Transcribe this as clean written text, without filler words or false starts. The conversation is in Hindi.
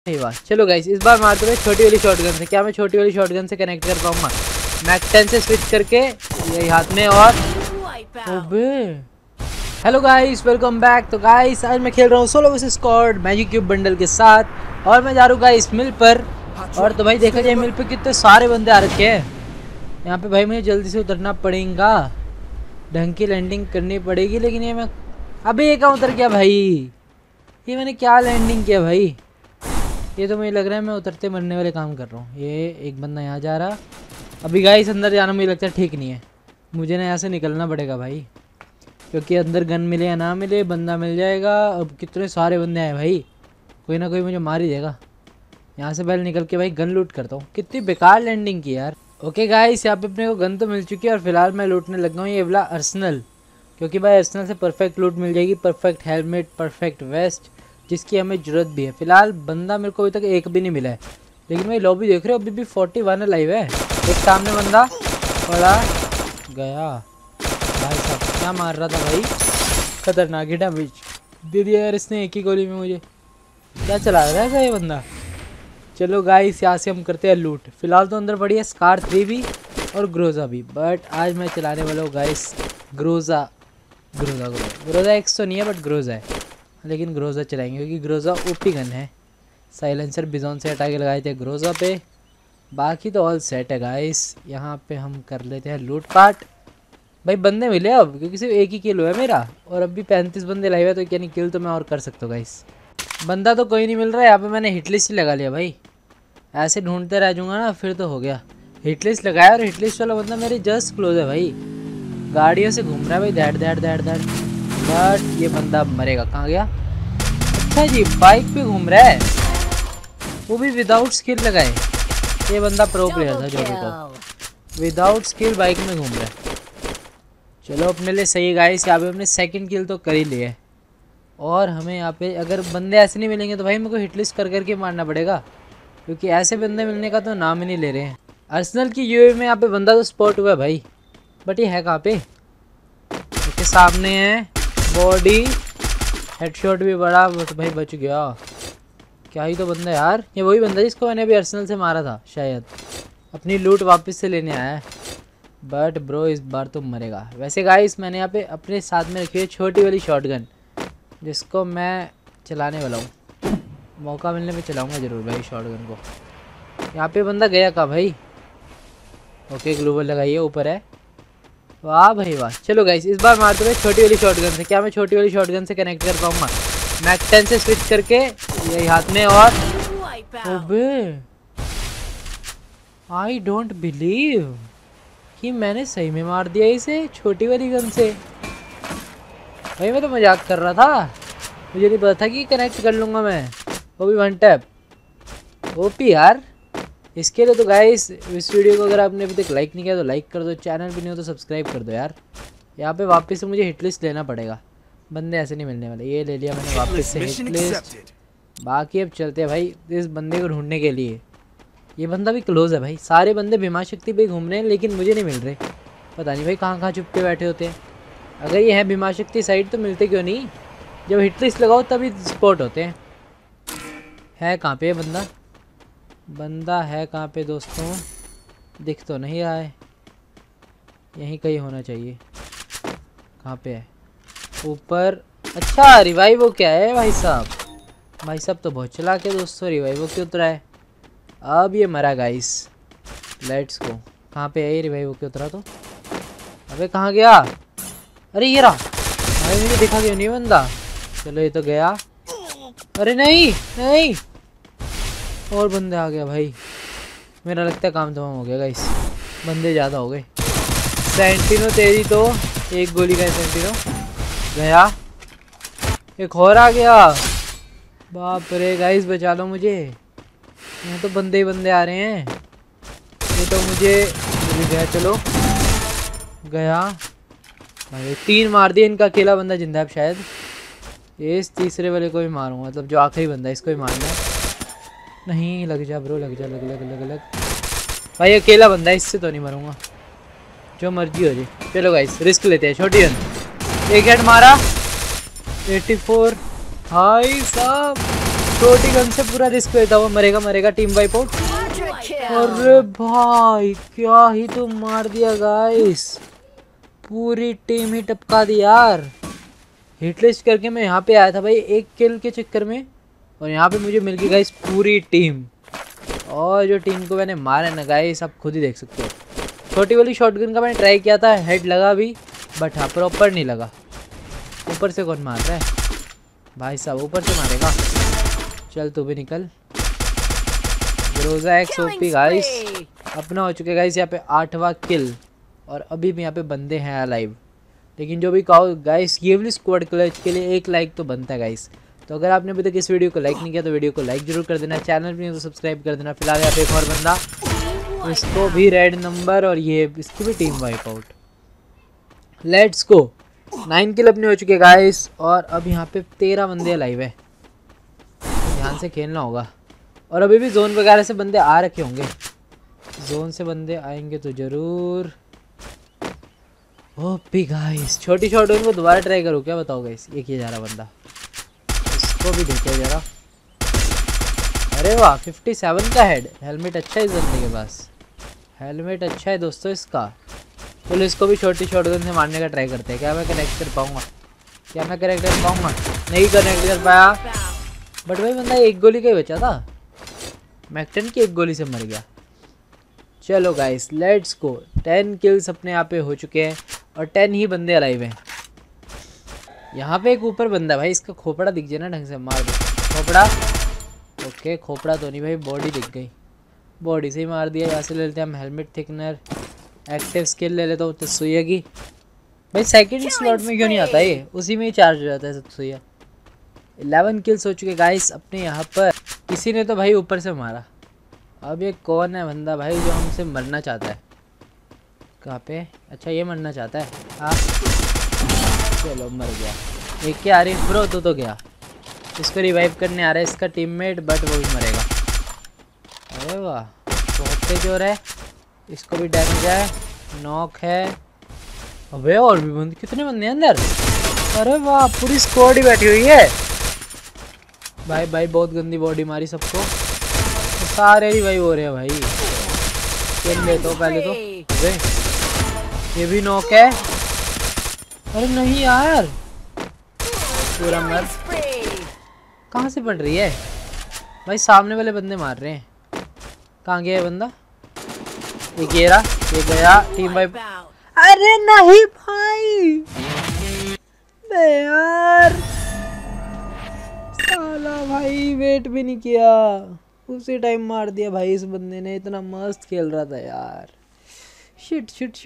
नहीं वाह। चलो गाइस इस बार मारते हुए छोटी वाली शॉटगन से। क्या मैं छोटी वाली शॉटगन से कनेक्ट कर पाऊंगा? मैक 10 से स्विच करके यही हाथ में और ओबे। Hello guys welcome back. तो गाइस आज मैं खेल रहा हूँ solo versus squad magic cube bundle के साथ और मैं जा रहा हूँ गाइस मिल पर। और तो भाई देखा जाए मिल पे कितने सारे बंदे आ रखे हैं यहाँ पे। भाई मुझे जल्दी से उतरना पड़ेगा, ढंग की लैंडिंग करनी पड़ेगी। लेकिन ये मैं अभी ये कहाँ उतर गया भाई? ये मैंने क्या लैंडिंग किया भाई? ये तो मुझे लग रहा है मैं उतरते मरने वाले काम कर रहा हूँ। ये एक बंदा यहाँ जा रहा। अभी गाइस अंदर जाना मुझे लगता है ठीक नहीं है। मुझे ना यहाँ से निकलना पड़ेगा भाई, क्योंकि अंदर गन मिले या ना मिले बंदा मिल जाएगा। अब कितने सारे बंदे आए भाई, कोई ना कोई मुझे मार ही देगा। यहाँ से पहले निकल के भाई गन लूट करता हूँ। कितनी बेकार लैंडिंग की यार। ओके गाइस यहाँ पे अपने को गन तो मिल चुकी है और फिलहाल मैं लूटने लगा हूँ ये वाला अर्सेनल, क्योंकि भाई अर्सेनल से परफेक्ट लूट मिल जाएगी। परफेक्ट हेलमेट, परफेक्ट वेस्ट, जिसकी हमें ज़रूरत भी है। फिलहाल बंदा मेरे को अभी तक एक भी नहीं मिला है, लेकिन भाई लॉबी देख रहे हो अभी भी 41 लाइव है। एक सामने बंदा पड़ा गया भाई साहब, क्या मार रहा था भाई, खतरनाक ही डैमेज दे दिया यार इसने एक ही गोली में मुझे। क्या चला रहा है ये बंदा? चलो गाइस यहाँ से हम करते हैं लूट। फिलहाल तो अंदर पड़ी है स्कार 3 भी और ग्रोजा भी, बट आज मैं चलाने वाला हूँ गाइस ग्रोजा। ग्रोजा एक्स तो नहीं है बट ग्रोजा है, लेकिन ग्रोजा चलाएंगे क्योंकि ग्रोजा ओपी गन है। साइलेंसर बिजॉन से हटा के लगाए थे ग्रोजा पे, बाकी तो ऑल सेट है गाइस। यहाँ पे हम कर लेते हैं लूट पाट। भाई बंदे मिले अब, क्योंकि सिर्फ एक ही किल हुआ है मेरा और अभी 35 बंदे लाए हुए, तो यानी किल तो मैं और कर सकता हूँ गाइस। बंदा तो कोई नहीं मिल रहा है यहाँ पे। मैंने हिटलिस्ट ही लगा लिया भाई, ऐसे ढूंढते रह जाऊँगा ना फिर तो हो गया। हिटलिस्ट लगाया और हिटलिस्ट वाला बंदा मेरे जस्ट क्लोज है भाई, गाड़ियों से घूम रहा है भाई दैट। बट ये बंदा मरेगा। कहाँ गया? अच्छा जी बाइक पे घूम रहा है, वो भी विदाउट स्किल लगाए। ये बंदा प्रो प्लेयर था जो भी को विदाउट स्किल बाइक में घूम रहा है। चलो अपने लिए सही गाइस, यहाँ पे अपने सेकंड किल तो कर ही लिए। और हमें यहाँ पे अगर बंदे ऐसे नहीं मिलेंगे तो भाई मेरे को हिटलिस्ट कर करके मारना पड़ेगा, क्योंकि ऐसे बंदे मिलने का तो नाम ही नहीं ले रहे हैं। अर्सेनल की यूए में यहाँ पे बंदा तो स्पॉट हुआ है भाई, बट ये है कहाँ पे? इसके सामने है बॉडी, हेडशॉट भी बड़ा, बट भाई बच गया। क्या ही तो बंदा यार, ये वही बंदा जिसको मैंने अभी अर्सेनल से मारा था शायद। अपनी लूट वापस से लेने आया है, बट ब्रो इस बार तो मरेगा। वैसे गाइस मैंने यहाँ पे अपने साथ में रखी है छोटी वाली शॉटगन, जिसको मैं चलाने वाला हूँ। मौका मिलने पे चलाऊँगा ज़रूर भाई शॉटगन को। यहाँ पे बंदा गया कहाँ भाई? ओके ग्लोबल लगाइए, ऊपर है। वाह भाई वाह। चलो गाइस इस बार मारते हुए छोटी वाली शॉटगन से। क्या मैं छोटी वाली शॉटगन से कनेक्ट कर पाऊंगा? मैक 10 से स्विच करके यही हाथ में और ओबे। आई डोंट बिलीव कि मैंने सही में मार दिया इसे छोटी वाली गन से। भाई मैं तो मजाक कर रहा था, मुझे नहीं पता था कि कनेक्ट कर लूँगा मैं, वो भी वन टैप। ओपी यार। इसके लिए तो गाइस इस वीडियो को अगर आपने अभी तक लाइक नहीं किया तो लाइक कर दो, चैनल पे नहीं हो तो सब्सक्राइब कर दो यार। यहाँ पे वापस से मुझे हिटलिस्ट लेना पड़ेगा, बंदे ऐसे नहीं मिलने वाले। ये ले लिया मैंने वापस से हिटलिस्ट। बाकी अब चलते हैं भाई इस बंदे को ढूंढने के लिए। ये बंदा भी क्लोज है भाई, सारे बंदे भीमा शक्ति पे घूम रहे हैं लेकिन मुझे नहीं मिल रहे। पता नहीं भाई कहाँ कहाँ छुप के बैठे होते हैं। अगर ये है भीमा शक्ति साइड तो मिलते क्यों नहीं? जब हिटलिस्ट लगाओ तभी स्पॉट होते हैं। है कहाँ पे बंदा? बंदा है कहाँ पे दोस्तों? दिख तो नहीं रहा है, यहीं कहीं होना चाहिए। कहाँ पे है? ऊपर। अच्छा रिवाइव क्या है भाई साहब? भाई साहब तो बहुत चलाक है दोस्तों, रिवाइव क्यों उतरा है? अब ये मरा गाइस। Let's go. कहाँ पे है ये रिवाइव क्यों उतरा? तो अबे कहाँ गया? अरे ये रहा भाई, मुझे दिखा क्यों नहीं बंदा? चलो ये तो गया। अरे नहीं नहीं, और बंदे आ गया भाई। मेरा लगता है काम तमाम हो गया गाइस, बंदे ज़्यादा हो गए। सेंटिनो तेरी तो एक गोली का सेंटिनो गया, एक और आ गया। बाप रे गाइस बचा लो मुझे, यहाँ तो बंदे ही बंदे आ रहे हैं। ये तो मुझे गया। चलो गया भाई, 3 मार दिए। इनका अकेला बंदा जिंदा है शायद। इस तीसरे वाले को भी मारूंगा, मतलब जो आखिरी बंदा है इसको भी मारना है। नहीं लग जा ब्रो, लग जा, लग लग लग लग भाई, अकेला बंदा है इससे तो नहीं मरूंगा, जो मर्जी हो जाए। चलो गाइस रिस्क लेते हैं। छोटी गन, एक हेड मारा 84 भाई साहब। छोटी गन से पूरा रिस्क लेता हुआ मरेगा मरेगा। Team wipe out. अरे भाई क्या ही तो मार दिया गाइस, पूरी टीम ही टपका दी यार। हिटलिस्ट करके मैं यहाँ पे आया था भाई एक किल के चक्कर में, और यहाँ पे मुझे मिल गई गाइस पूरी टीम। और जो टीम को मैंने मारा है ना गाइस, आप खुद ही देख सकते हो। छोटी वाली शॉटगन का मैंने ट्राई किया था, हेड लगा भी, बट हाँ प्रॉपर नहीं लगा। ऊपर से कौन मार रहा है भाई साहब, ऊपर से मारेगा। चल तू भी निकल। ग्रोजा एक्स ओपी गाइस अपना हो चुके गाइस यहाँ पे 8वां किल, और अभी भी यहाँ पे बंदे हैं अलाइव। लेकिन जो भी कहो गाइस, ये वाली स्क्वाड क्लच के लिए एक लाइक तो बनता है गाइस। तो अगर आपने अभी तक इस वीडियो को लाइक नहीं किया तो वीडियो को लाइक जरूर कर देना, चैनल भी तो सब्सक्राइब कर देना। फिलहाल यहाँ पे एक और बंदा, इसको भी रेड नंबर, और ये इसकी भी team wipe out. Let's go. 9 kill अपने हो चुके गाइस, और अब यहाँ पे 13 बंदे लाइव है। ध्यान से खेलना होगा, और अभी भी जोन वगैरह से बंदे आ रखे होंगे। जोन से बंदे आएंगे तो जरूर। ओपी गाइस, छोटी शॉटगन को दोबारा ट्राई करो क्या, बताओ गाइस। ये किया जा रहा बंदा, इसको भी देखो जरा। अरे वाह 57 का हेड। हेलमेट अच्छा है इस बंदे के पास, हेलमेट अच्छा है दोस्तों इसका। चलो इसको भी छोटी शॉटगन से मारने का ट्राई करते हैं। क्या मैं कनेक्ट कर पाऊंगा, क्या मैं कनेक्ट कर पाऊंगा? नहीं कनेक्ट कर पाया, बट भाई बंदा एक गोली का ही बचा था। मैक-10 की एक गोली से मर गया। चलो गाइस लेट्स गो। 10 किल्स अपने यहाँ पे हो चुके हैं, और 10 ही बंदे अलाइव हैं। यहाँ पे एक ऊपर बंदा भाई, इसका खोपड़ा दिख जाए ना ढंग से, मार दो खोपड़ा। ओके खोपड़ा तो नहीं भाई, बॉडी दिख गई, बॉडी से ही मार दिया। यहाँ से ले लेते हैं हम हेलमेट थिकनर। एक्टिव स्किल ले लेता हूँ तत्सुया की। भाई सेकंड स्लॉट में क्यों नहीं आता ये, उसी में ही चार्ज हो जाता है तत्सुया। 11 किल्स हो चुके गाइस अपने यहाँ पर। किसी ने तो भाई ऊपर से मारा। अब ये कौन है बंदा भाई जो हमसे मरना चाहता है? कहाँ पे? अच्छा ये मरना चाहता है। हाँ चलो मर गया। एक क्या आ रही ब्रो, तो गया। इसको रिवाइव करने आ रहा है इसका टीममेट, बट वो भी मरेगा। अरे वाह बहुत तेज हो रहा है। इसको भी डैमेज है, नॉक है। अबे और भी बंदे, कितने बंदे हैं अंदर? अरे वाह पूरी स्क्वाड ही बैठी हुई है। भाई भाई बहुत गंदी बॉडी मारी सबको, तो सारे रिवाइव हो रहे हैं भाई। खेल लेता हूँ पहले तो। अबे ये भी नॉक है। अरे नहीं यार, पूरा मर। कहाँ से पड़ रही है भाई? सामने वाले बंदे मार रहे हैं। कहाँ गया है बंदा? ये गेरा, ये गया। Team wipe. अरे नहीं भाई बे यार, साला भाई वेट भी नहीं किया, उसी टाइम मार दिया भाई इस बंदे ने। इतना मस्त खेल रहा था यार। Shit shit shit.